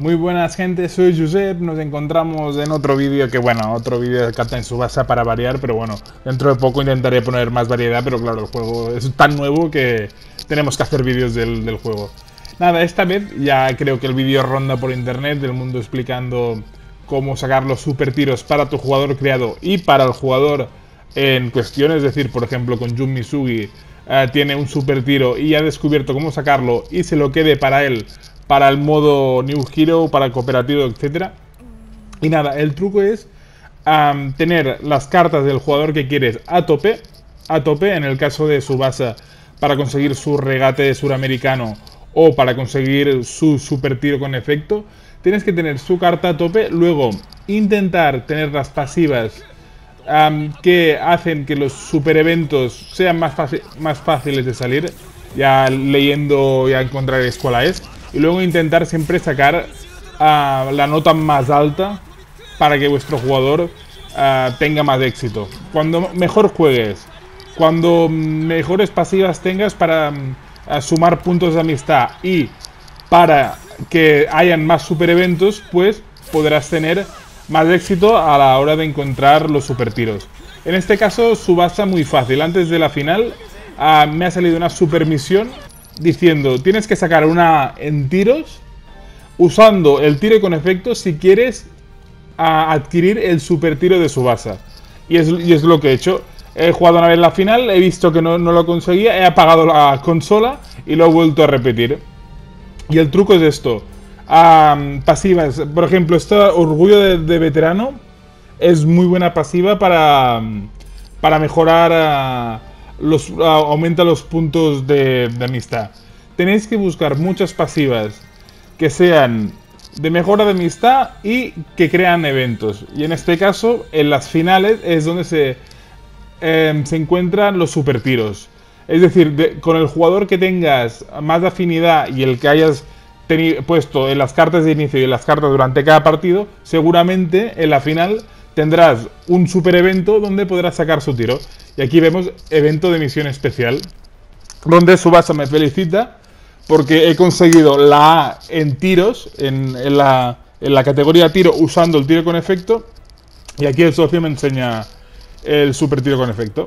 Muy buenas gente, soy Josep, nos encontramos en otro vídeo otro vídeo de Captain Tsubasa para variar, pero bueno, dentro de poco intentaré poner más variedad, pero claro, el juego es tan nuevo que tenemos que hacer vídeos del juego. Nada, esta vez ya creo que el vídeo ronda por internet del mundo explicando cómo sacar los super tiros para tu jugador creado y para el jugador en cuestión, es decir, por ejemplo con Jun Misugi tiene un super tiro y ha descubierto cómo sacarlo y se lo quede para él, para el modo New Hero, para el cooperativo, etc. Y nada, el truco es tener las cartas del jugador que quieres a tope, en el caso de Tsubasa, para conseguir su regate suramericano o para conseguir su super tiro con efecto. Tienes que tener su carta a tope, luego intentar tener las pasivas que hacen que los super eventos sean más fáciles de salir. Ya leyendo ya encontraréis cuál es. Y luego intentar siempre sacar la nota más alta para que vuestro jugador tenga más éxito. Cuando mejor juegues, cuando mejores pasivas tengas para sumar puntos de amistad y para que hayan más super eventos, pues podrás tener más éxito a la hora de encontrar los super tiros. En este caso, Tsubasa muy fácil. Antes de la final me ha salido una super misión diciendo, tienes que sacar una en tiros usando el tiro con efecto si quieres adquirir el super tiro de Tsubasa. Y es lo que he hecho. He jugado una vez la final, he visto que no lo conseguía, he apagado la consola y lo he vuelto a repetir. Y el truco es esto. Pasivas, por ejemplo, esta Orgullo de Veterano es muy buena pasiva para mejorar, aumenta los puntos de amistad. Tenéis que buscar muchas pasivas que sean de mejora de amistad y que crean eventos. Y en este caso, en las finales es donde se encuentran los super tiros. Es decir, con el jugador que tengas más afinidad y el que hayas puesto en las cartas de inicio y en las cartas durante cada partido, seguramente en la final tendrás un super evento donde podrás sacar su tiro. Y aquí vemos evento de misión especial, donde Tsubasa me felicita porque he conseguido la A en tiros, en la categoría tiro, usando el tiro con efecto. Y aquí el socio me enseña el super tiro con efecto.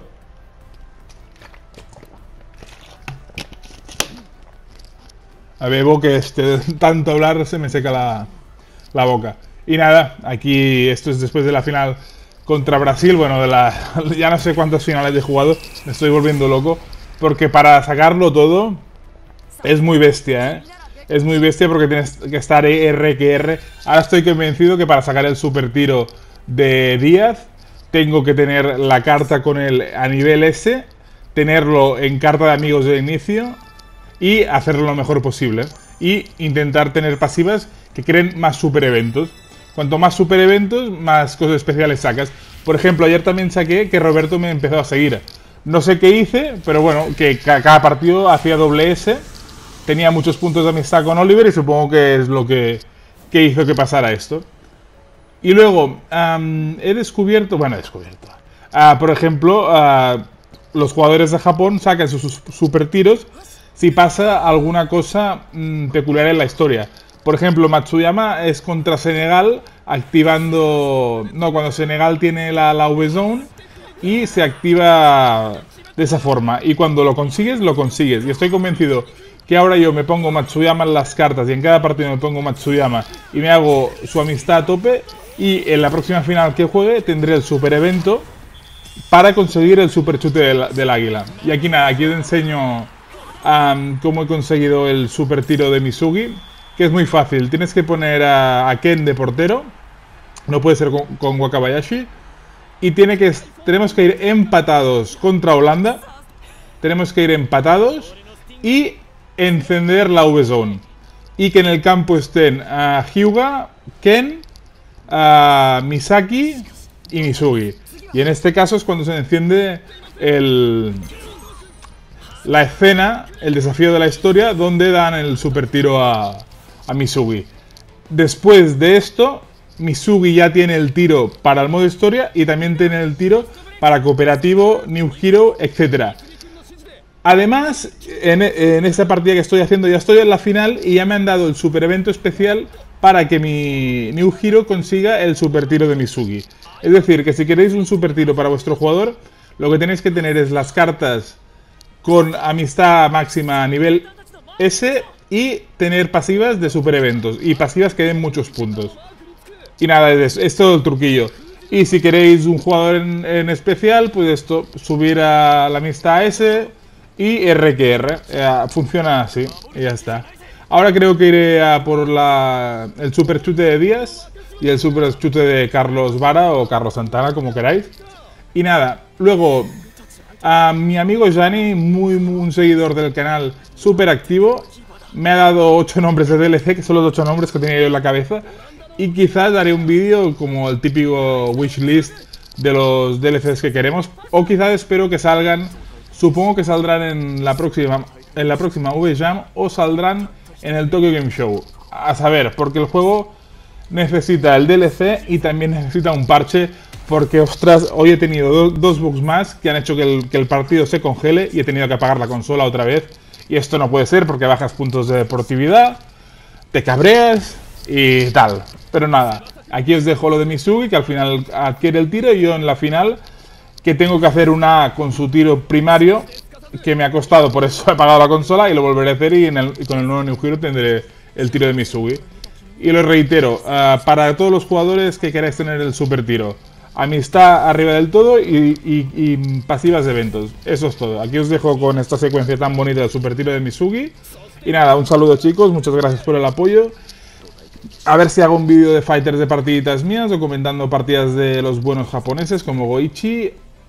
Bebo que tanto hablar se me seca la boca. Y nada, aquí esto es después de la final contra Brasil. Bueno, ya no sé cuántas finales he jugado, me estoy volviendo loco. Porque para sacarlo todo es muy bestia, ¿eh? Es muy bestia porque tienes que estar R que R. Ahora estoy convencido que para sacar el super tiro de Díaz tengo que tener la carta con él a nivel S, tenerlo en carta de amigos de inicio y hacerlo lo mejor posible. Y intentar tener pasivas que creen más super eventos. Cuanto más super eventos, más cosas especiales sacas. Por ejemplo, ayer también saqué que Roberto me empezó a seguir. No sé qué hice, pero bueno, que cada partido hacía doble S. Tenía muchos puntos de amistad con Oliver y supongo que es lo que hizo que pasara esto. Y luego, he descubierto... por ejemplo, los jugadores de Japón sacan sus super tiros si pasa alguna cosa peculiar en la historia. Por ejemplo, Matsuyama es contra Senegal activando... No, cuando Senegal tiene la V-Zone y se activa de esa forma. Y cuando lo consigues, lo consigues. Y estoy convencido que ahora yo me pongo Matsuyama en las cartas y en cada partido me pongo Matsuyama y me hago su amistad a tope. Y en la próxima final que juegue tendré el super evento para conseguir el super chute del águila. Y aquí nada, aquí te enseño cómo he conseguido el super tiro de Misugi, que es muy fácil. Tienes que poner a Ken de portero, no puede ser con Wakabayashi, y tenemos que ir empatados contra Holanda. Tenemos que ir empatados y encender la V-Zone. Y que en el campo estén Hyuga, Ken, Misaki y Misugi. Y en este caso es cuando se enciende la escena, el desafío de la historia, donde dan el super tiro a Misugi. Después de esto, Misugi ya tiene el tiro para el modo historia y también tiene el tiro para cooperativo, New Hero, etc. Además, en esta partida que estoy haciendo, ya estoy en la final y ya me han dado el super evento especial para que mi New Hero consiga el super tiro de Misugi. Es decir, que si queréis un super tiro para vuestro jugador, lo que tenéis que tener es las cartas con amistad máxima a nivel S y tener pasivas de super eventos y pasivas que den muchos puntos. Y nada, es todo el truquillo. Y si queréis un jugador en especial, pues esto, subir a la amistad S y RQR. Funciona así y ya está. Ahora creo que iré a por el super chute de Díaz y el super chute de Carlos Vara o Carlos Santana, como queráis. Y nada, luego a mi amigo Jani, un seguidor del canal, súper activo, me ha dado 8 nombres de DLC, que son los 8 nombres que tenía yo en la cabeza. Y quizás haré un vídeo como el típico wishlist de los DLCs que queremos. O quizás espero que salgan, supongo que saldrán en la próxima V-Jam o saldrán en el Tokyo Game Show. A saber, porque el juego necesita el DLC y también necesita un parche. Porque, ostras, hoy he tenido dos bugs más que han hecho que el partido se congele y he tenido que apagar la consola otra vez. Y esto no puede ser porque bajas puntos de deportividad, te cabreas y tal. Pero nada, aquí os dejo lo de Misugi, que al final adquiere el tiro, y yo en la final, que tengo que hacer una con su tiro primario, que me ha costado, por eso he apagado la consola y lo volveré a hacer, y con el nuevo New Hero tendré el tiro de Misugi. Y lo reitero, para todos los jugadores que queráis tener el super tiro, amistad arriba del todo y pasivas de eventos. Eso es todo. Aquí os dejo con esta secuencia tan bonita del super tiro de Misugi. Y nada, un saludo chicos, muchas gracias por el apoyo. A ver si hago un vídeo de fighters de partiditas mías o comentando partidas de los buenos japoneses como Goichi.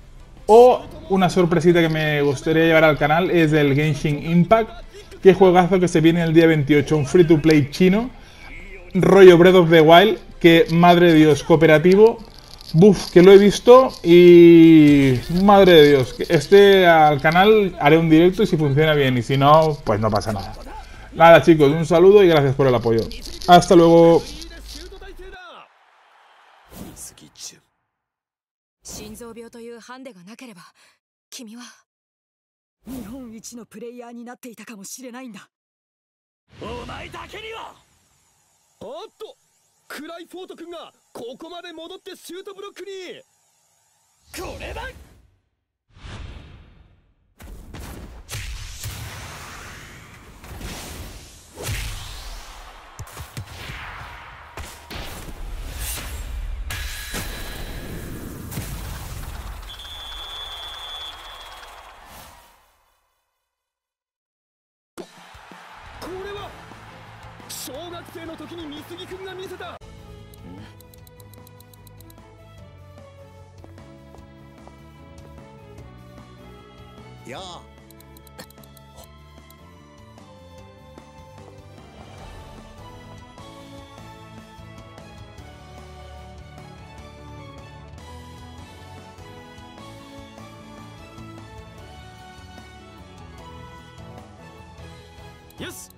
O una sorpresita que me gustaría llevar al canal es el Genshin Impact. Qué juegazo que se viene el día 28, un free to play chino, rollo Breath of the Wild, que madre de Dios, cooperativo. Buf, que lo he visto y madre de Dios, al canal haré un directo y si funciona bien, y si no, pues no pasa nada. Nada chicos, un saludo y gracias por el apoyo. Hasta luego. 心臓病というハンデがなければ君は日本一のプレイヤーになっていたかもしれないんだ。お前だけには。 おっと、クライフォート君がここまで戻ってシュートブロックに。これだ。これは小学生の時に美杉君が見せた。やあ。よし。